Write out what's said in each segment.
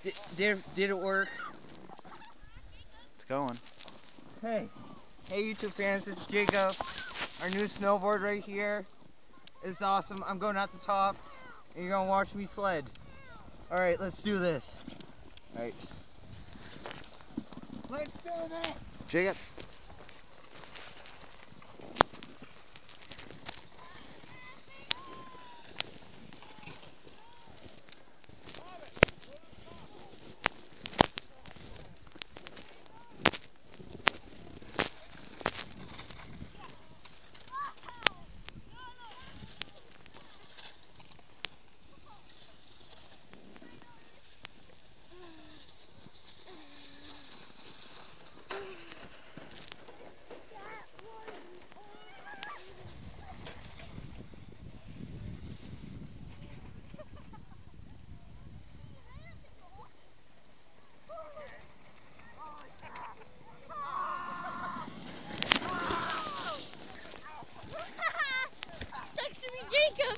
Did it work? It's going. Hey YouTube fans, this is Jacob. Our new snowboard right here is awesome. I'm going out the top, and you're gonna watch me sled. All right, let's do this. All right. Let's do this. Jacob. Jacob!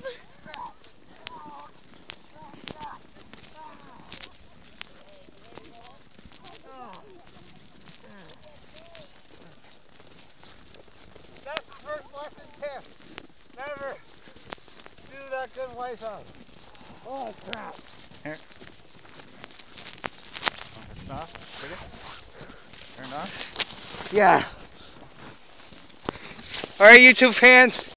That's the first lesson tip. Never do that good wipeout. Oh crap. Here. It's off. Turned on? Yeah. All right, YouTube fans.